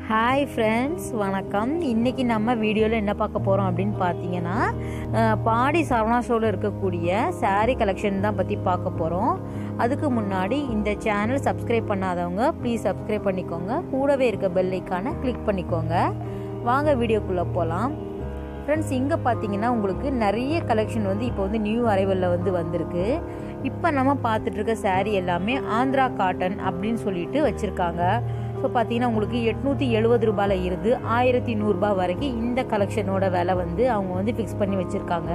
Hi friends, வணக்கம். இன்றைக்கி நம்ம வீடியோவில் என்ன பார்க்க போகிறோம் அப்படின்னு பார்த்தீங்கன்னா, பாடி சரவணா ஷோவில் இருக்கக்கூடிய சாரீ கலெக்ஷன் தான் பற்றி பார்க்க போகிறோம். அதுக்கு முன்னாடி இந்த சேனல் சப்ஸ்கிரைப் பண்ணாதவங்க ப்ளீஸ் சப்ஸ்கிரைப் பண்ணிக்கோங்க. கூடவே இருக்க பெல் ஐக்கானை கிளிக் பண்ணிக்கோங்க. வாங்க வீடியோக்குள்ளே போகலாம். ஃப்ரெண்ட்ஸ், இங்கே பார்த்தீங்கன்னா உங்களுக்கு நிறைய கலெக்ஷன் இப்போ நியூ அரைவலில் வந்திருக்கு. இப்போ நம்ம பார்த்துட்ருக்க சாரீ எல்லாமே ஆந்திரா காட்டன் அப்படின்னு சொல்லிட்டு வச்சுருக்காங்க. ஸோ பார்த்தீங்கன்னா உங்களுக்கு 870 ரூபாயில் இருந்து 1100 ரூபாய் வரைக்கும் இந்த கலெக்ஷனோட விலை அவங்க ஃபிக்ஸ் பண்ணி வச்சுருக்காங்க.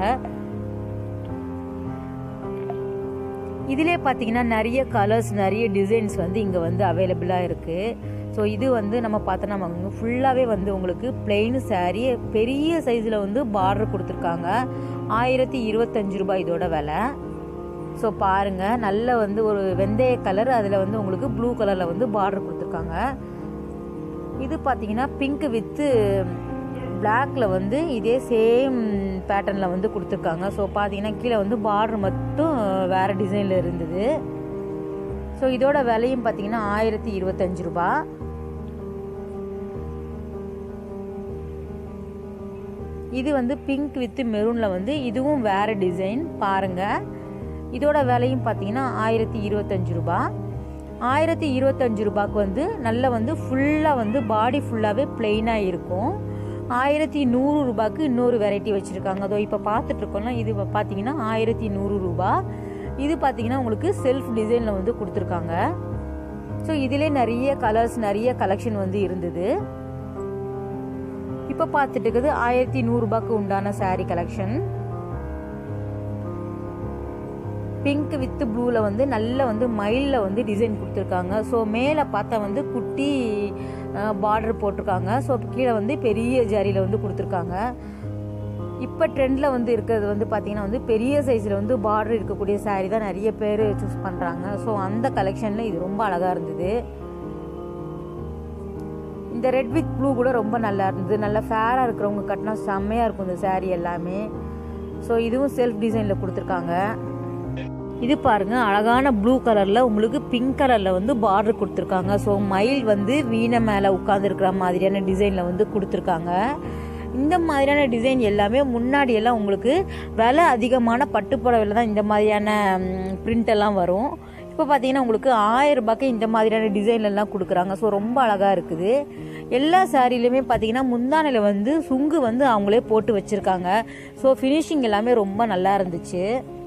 இதிலே பார்த்தீங்கன்னா நிறைய கலர்ஸ், நிறைய டிசைன்ஸ் இங்கே அவைலபிளாக இருக்குது. ஸோ இது நம்ம பார்த்தோன்னா நம்ம ஃபுல்லாகவே உங்களுக்கு பிளெயின் சாரீ பெரிய சைஸில் பார்டர் கொடுத்துருக்காங்க. 1025 ரூபாய் இதோட விலை. ஸோ பாருங்கள், நல்ல ஒரு வெந்தய கலர், அதில் உங்களுக்கு ப்ளூ கலரில் பார்டர் கொடுத்துருக்காங்க. இது பார்த்தீங்கன்னா பிங்க் வித்து பிளாக்ல இதே சேம் பேட்டர்னில் கொடுத்துருக்காங்க. ஸோ பார்த்தீங்கன்னா கீழே பார்டர் மட்டும் வேறு டிசைனில் இருந்தது. ஸோ இதோட விலையும் பார்த்தீங்கன்னா 1025 ரூபா. இது பிங்க் வித் மெரூனில் இதுவும் வேறு டிசைன் பாருங்கள். இதோட விலையும் பார்த்தீங்கன்னா 1025 ரூபா. 1025 ரூபாய்க்கு நல்ல ஃபுல்லாக பாடி ஃபுல்லாகவே பிளெயினாக இருக்கும். 1100 ரூபாய்க்கு இன்னொரு வெரைட்டி வச்சுருக்காங்க. அதோ இப்போ பார்த்துட்ருக்கோம்னா இது பார்த்தீங்கன்னா 1100 ரூபா. இது பார்த்தீங்கன்னா உங்களுக்கு செல்ஃப் டிசைனில் கொடுத்துருக்காங்க. ஸோ இதிலே நிறைய கலர்ஸ், நிறைய கலெக்ஷன் இருந்தது. இப்போ பார்த்துட்டு இருக்குது 1100 ரூபாய்க்கு உண்டான சாரீ கலெக்ஷன். பிங்க் வித் ப்ளூவில் நல்ல மயிலில் டிசைன் கொடுத்துருக்காங்க. ஸோ மேலே பார்த்தா குட்டி பார்டர் போட்டிருக்காங்க. ஸோ கீழே பெரிய ஜரியில் கொடுத்துருக்காங்க. இப்போ ட்ரெண்டில் இருக்கிறது பார்த்தீங்கன்னா பெரிய சைஸில் பார்டர் இருக்கக்கூடிய சாரீ தான் நிறைய பேர் சூஸ் பண்ணுறாங்க. ஸோ அந்த கலெக்ஷனில் இது ரொம்ப அழகாக இருந்தது. இந்த ரெட் வித் ப்ளூ கூட ரொம்ப நல்லா இருந்தது. நல்லா ஃபேராக இருக்கிறவங்க கட்டினா செம்மையாக இருக்கும் இந்த சாரீ எல்லாமே. ஸோ இதுவும் செல்ஃப் டிசைனில் கொடுத்துருக்காங்க. இது பாருங்க, அழகான ப்ளூ கலரில் உங்களுக்கு பிங்க் கலரில் பார்டர் கொடுத்துருக்காங்க. ஸோ மயில் வீணை மேலே உட்காந்துருக்கிற மாதிரியான டிசைனில் கொடுத்துருக்காங்க. இந்த மாதிரியான டிசைன் எல்லாமே முன்னாடியெல்லாம் உங்களுக்கு விலை அதிகமான பட்டுப்புடவையில் தான் இந்த மாதிரியான பிரிண்ட் எல்லாம் வரும். இப்போ பார்த்தீங்கன்னா உங்களுக்கு 1000 ரூபாய்க்கு இந்த மாதிரியான டிசைன்லாம் கொடுக்குறாங்க. ஸோ ரொம்ப அழகாக இருக்குது. எல்லா சாரிலையுமே பார்த்தீங்கன்னா முந்தானையில் சுங்கு அவங்களே போட்டு வச்சுருக்காங்க. ஸோ ஃபினிஷிங் எல்லாமே ரொம்ப நல்லா இருந்துச்சு.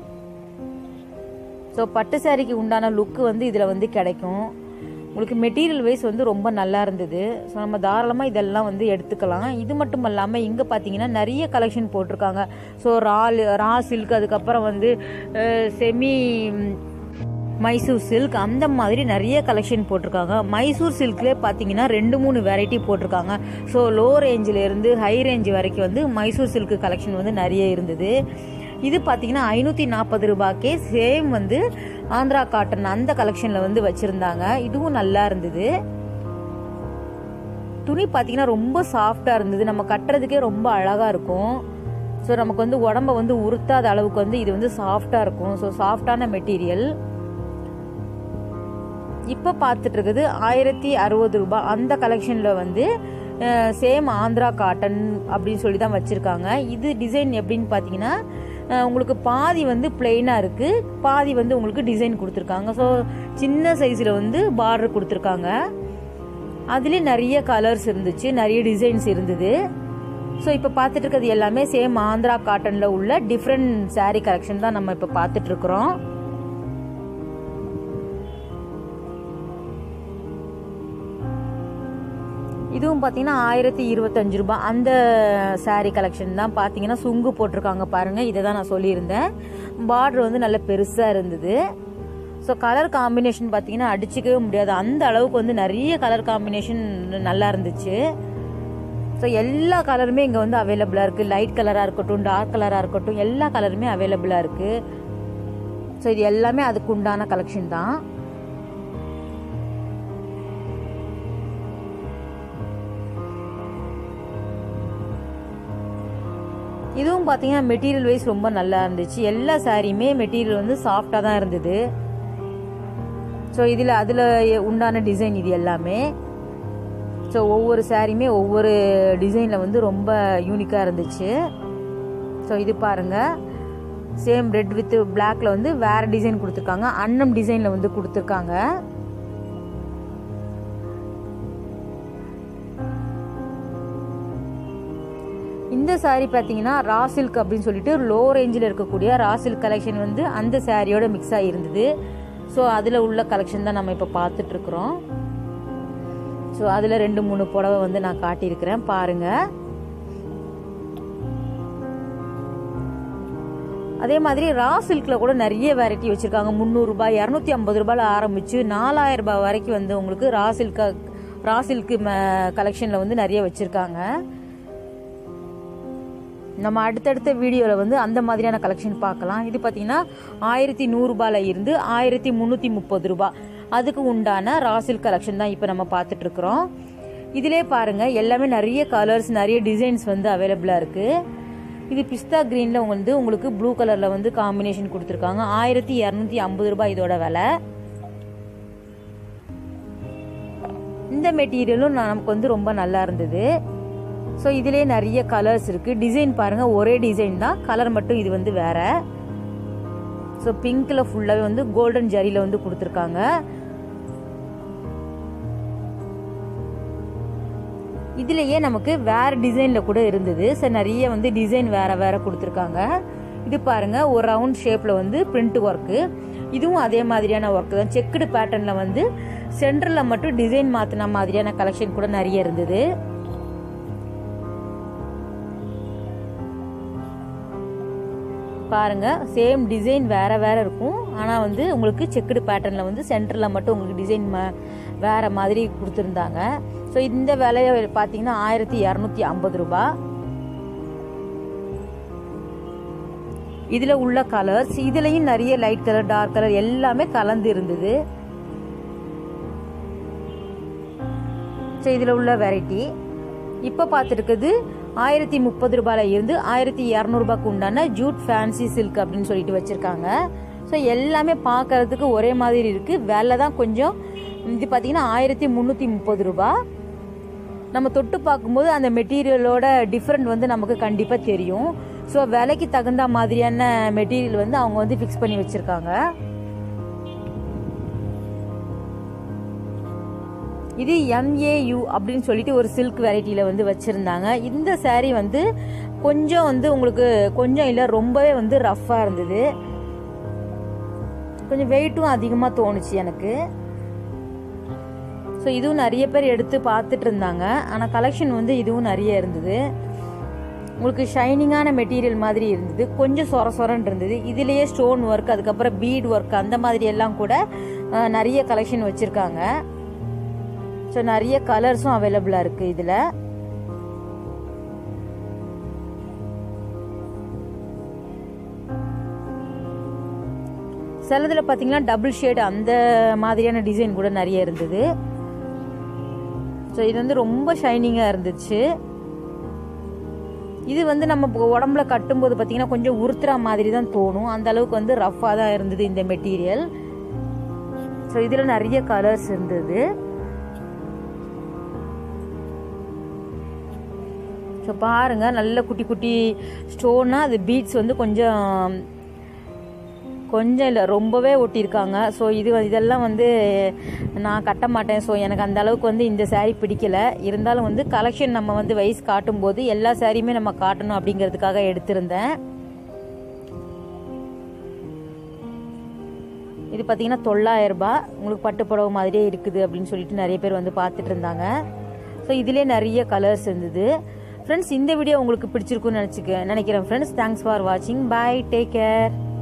ஸோ பட்டு சாரிக்கு உண்டான லுக்கு இதில் கிடைக்கும். உங்களுக்கு மெட்டீரியல் வைஸ் ரொம்ப நல்லா இருந்தது. ஸோ நம்ம தாராளமாக இதெல்லாம் எடுத்துக்கலாம். இது மட்டும் இல்லாமல் இங்கே பார்த்தீங்கன்னா நிறைய கலெக்ஷன் போட்டிருக்காங்க. ஸோ ரா சில்க், அதுக்கப்புறம் செமி மைசூர் சில்க், அந்த மாதிரி நிறைய கலெக்ஷன் போட்டிருக்காங்க. மைசூர் சில்க்லேயே பார்த்தீங்கன்னா 2-3 வெரைட்டி போட்டிருக்காங்க. ஸோ லோ ரேஞ்சிலேருந்து ஹை ரேஞ்ச் வரைக்கும் மைசூர் சில்க் கலெக்ஷன் நிறைய இருந்தது. இது பார்த்தீங்கன்னா 540 ரூபாய்க்கே சேம் ஆந்திரா காட்டன் அந்த கலெக்ஷனில் வச்சுருந்தாங்க. இதுவும் நல்லா இருந்தது. துணி பார்த்தீங்கன்னா ரொம்ப சாஃப்டாக இருந்தது. நம்ம கட்டுறதுக்கே ரொம்ப அழகாக இருக்கும். ஸோ நமக்கு உடம்ப உறுத்தாத அளவுக்கு இது சாஃப்டாக இருக்கும். ஸோ சாஃப்டான மெட்டீரியல். இப்போ பார்த்துட்டு இருக்குது 1060 ரூபாய் அந்த கலெக்ஷனில் சேம் ஆந்திரா காட்டன் அப்படின்னு சொல்லி தான் வச்சுருக்காங்க. இது டிசைன் எப்படின்னு பார்த்தீங்கன்னா உங்களுக்கு பாதி பிளெயினாக இருக்குது, பாதி உங்களுக்கு டிசைன் கொடுத்துருக்காங்க. ஸோ சின்ன சைஸில் பார்டர் கொடுத்துருக்காங்க. அதுலேயே நிறைய கலர்ஸ் இருந்துச்சு, நிறைய டிசைன்ஸ் இருந்தது. ஸோ இப்போ பார்த்துட்டு இருக்கிறது எல்லாமே சேம் ஆந்திரா காட்டனில் உள்ள டிஃப்ரெண்ட் சாரீ கலெக்ஷன் தான் நம்ம இப்போ பார்த்துட்ருக்குறோம். இதுவும் பார்த்தீங்கன்னா 1025 ரூபாய் அந்த சாரீ கலெக்ஷன் தான். பார்த்தீங்கன்னா சுங்கு போட்டிருக்காங்க பாருங்கள். இதை தான் நான் சொல்லியிருந்தேன். பார்டர் நல்ல பெருசாக இருந்தது. ஸோ கலர் காம்பினேஷன் பார்த்தீங்கன்னா அடிச்சிக்கவே முடியாது, அந்த அளவுக்கு நிறைய கலர் காம்பினேஷன் நல்லா இருந்துச்சு. ஸோ எல்லா கலருமே இங்கே அவைலபிளாக இருக்குது. லைட் கலராக இருக்கட்டும், டார்க் கலராக இருக்கட்டும், எல்லா கலருமே அவைலபிளாக இருக்குது. ஸோ இது எல்லாமே அதுக்கு உண்டான கலெக்ஷன் தான். இதுவும் பார்த்தீங்கன்னா மெட்டீரியல் வைஸ் ரொம்ப நல்லா இருந்துச்சு. எல்லா சாரியுமே மெட்டீரியல் சாஃப்டாக தான் இருந்தது. ஸோ அதில் உண்டான டிசைன் இது எல்லாமே. ஸோ ஒவ்வொரு சாரியுமே ஒவ்வொரு டிசைனில் வந்து ரொம்ப யூனிக்காக இருந்துச்சு. ஸோ இது பாருங்கள், சேம் ரெட் வித் பிளாக்ல வந்து வேறு டிசைன் கொடுத்துருக்காங்க, அன்னம் டிசைனில் வந்து கொடுத்துருக்காங்க. இந்த சாரீ பார்த்தீங்கன்னா ரா சில்க் அப்படின்னு சொல்லிட்டு லோ ரேஞ்சில் இருக்கக்கூடிய ரா சில்க் கலெக்ஷன் வந்து அந்த சாரியோட மிக்ஸ் ஆகிருந்தது. ஸோ அதில் உள்ள கலெக்ஷன் தான் நம்ம இப்போ பார்த்துட்ருக்குறோம். ஸோ அதில் 2-3 புடவை வந்து நான் காட்டியிருக்கிறேன் பாருங்கள். அதே மாதிரி ரா சில்கில் கூட நிறைய வெரைட்டி வச்சுருக்காங்க. 300 ரூபாய், 250 ரூபாயில் ஆரம்பித்து 4000 ரூபாய் வரைக்கும் வந்து உங்களுக்கு ரா சில்க்கு கலெக்ஷனில் வந்து நிறைய வச்சுருக்காங்க. நம்ம அடுத்தடுத்த வீடியோவில் வந்து அந்த மாதிரியான கலெக்ஷன் பார்க்கலாம். இது பார்த்தீங்கன்னா 1100 ரூபாயில் இருந்து 1330 ரூபாய் அதுக்கு உண்டான ரா சில்க் கலெக்ஷன் தான் இப்போ நம்ம பார்த்துட்ருக்குறோம். இதிலே பாருங்கள், எல்லாமே நிறைய கலர்ஸ், நிறைய டிசைன்ஸ் வந்து அவைலபிளாக இருக்குது. இது பிஸ்தா க்ரீனில் வந்து உங்களுக்கு ப்ளூ கலரில் வந்து காம்பினேஷன் கொடுத்துருக்காங்க. 1250 ரூபாய் இதோட விலை. இந்த மெட்டீரியலும் நமக்கு வந்து ரொம்ப நல்லா இருந்தது. ஸோ இதிலே நிறைய கலர்ஸ் இருக்குது. டிசைன் பாருங்கள், ஒரே டிசைன் தான், கலர் மட்டும் இது வந்து வேறு. ஸோ பிங்க்கில் ஃபுல்லாகவே வந்து கோல்டன் ஜரியில் வந்து கொடுத்துருக்காங்க. இதுலேயே நமக்கு வேறு டிசைனில் கூட இருந்தது. ஸோ நிறைய வந்து டிசைன் வேறு கொடுத்துருக்காங்க. இது பாருங்கள், ஒரு ரவுண்ட் ஷேப்பில் வந்து பிரிண்ட் ஒர்க்கு. இதுவும் அதே மாதிரியான ஒர்க்கு தான். செக்குடு பேட்டர்னில் வந்து சென்டரில் மட்டும் டிசைன் மாற்றின மாதிரியான கலெக்ஷன் கூட நிறைய இருந்தது. பாருங்க, சேம் டிசைன் வேற இருக்கும். ஆனால் வந்து உங்களுக்கு செக்குடு பேட்டர்னில் வந்து சென்டரில் மட்டும் உங்களுக்கு டிசைன் வேற மாதிரி கொடுத்துருந்தாங்க. ஸோ இந்த விலையை பார்த்தீங்கன்னா 1250 ரூபாய். இதில் உள்ள கலர்ஸ், இதுலேயும் நிறைய லைட் கலர், டார்க் கலர் எல்லாமே கலந்து இருந்தது. ஸோ இதில் உள்ள வெரைட்டி இப்போ பார்த்துருக்குது 1030 ரூபாயில் இருந்து 1200 ரூபாய்க்கு உண்டான ஜூட் ஃபேன்சி சில்க் அப்படின்னு சொல்லிட்டு வச்சுருக்காங்க. ஸோ எல்லாமே பார்க்கறதுக்கு ஒரே மாதிரி இருக்குது. விலை தான் கொஞ்சம், இது பார்த்தீங்கன்னா 1330 ரூபாய். நம்ம தொட்டு பார்க்கும்போது அந்த மெட்டீரியலோட டிஃப்ரெண்ட் வந்து நமக்கு கண்டிப்பாக தெரியும். ஸோ விலைக்கு தகுந்த மாதிரியான மெட்டீரியல் வந்து அவங்க வந்து ஃபிக்ஸ் பண்ணி வச்சுருக்காங்க. இது MAU அப்படின்னு சொல்லிட்டு ஒரு சில்க் வெரைட்டியில் வந்து வச்சுருந்தாங்க. இந்த சாரீ வந்து கொஞ்சம் வந்து உங்களுக்கு கொஞ்சம் இல்லை ரொம்பவே வந்து ரஃப்பாக இருந்தது. கொஞ்சம் வெயிட்டும் அதிகமாக தோணுச்சு எனக்கு. ஸோ இதுவும் நிறைய பேர் எடுத்து பார்த்துட்டு இருந்தாங்க. ஆனால் கலெக்ஷன் வந்து இதுவும் நிறைய இருந்தது. உங்களுக்கு ஷைனிங்கான மெட்டீரியல் மாதிரி இருந்தது, கொஞ்சம் சொரன்னு இருந்தது. இதுலேயே ஸ்டோன் ஒர்க், அதுக்கப்புறம் பீட் ஒர்க் அந்த மாதிரி எல்லாம் கூட நிறைய கலெக்ஷன் வச்சுருக்காங்க. ஸோ நிறைய கலர்ஸும் அவைலபிளாக இருக்குது இதில். சிலதில் பார்த்தீங்கன்னா டபுள் ஷேடு அந்த மாதிரியான டிசைன் கூட நிறைய இருந்தது. ஸோ இது வந்து ரொம்ப ஷைனிங்காக இருந்துச்சு. இது வந்து நம்ம உடம்புல கட்டும்போது பார்த்தீங்கன்னா கொஞ்சம் உறுத்துற மாதிரி தான் தோணும். அந்த அளவுக்கு வந்து ரஃப்பாக தான் இருந்தது இந்த மெட்டீரியல். ஸோ இதில் நிறைய கலர்ஸ் இருந்தது. ஸோ பாருங்கள், நல்ல குட்டி குட்டி ஸ்டோனாக அது பீட்ஸ் வந்து கொஞ்சம் இல்லை ரொம்பவே ஒட்டியிருக்காங்க. ஸோ இதெல்லாம் வந்து நான் கட்ட மாட்டேன். ஸோ எனக்கு அந்த அளவுக்கு வந்து இந்த சாரீ பிடிக்கல. இருந்தாலும் வந்து கலெக்ஷன் நம்ம வந்து வைஸ் காட்டும்போது எல்லா சாரியுமே நம்ம காட்டணும் அப்படிங்கிறதுக்காக எடுத்திருந்தேன். இது பார்த்தீங்கன்னா 900 ரூபாய். உங்களுக்கு பட்டு புடவை மாதிரியே இருக்குது அப்படின்னு சொல்லிட்டு நிறைய பேர் வந்து பார்த்துட்டு இருந்தாங்க. ஸோ இதிலே நிறைய கலர்ஸ் இருந்தது. ஃப்ரெண்ட்ஸ், இந்த வீடியோ உங்களுக்கு பிடிச்சிருக்குன்னு நினைக்கிறேன் ஃப்ரெண்ட்ஸ். தேங்க்ஸ் ஃபார் வாட்சிங். Bye, take care.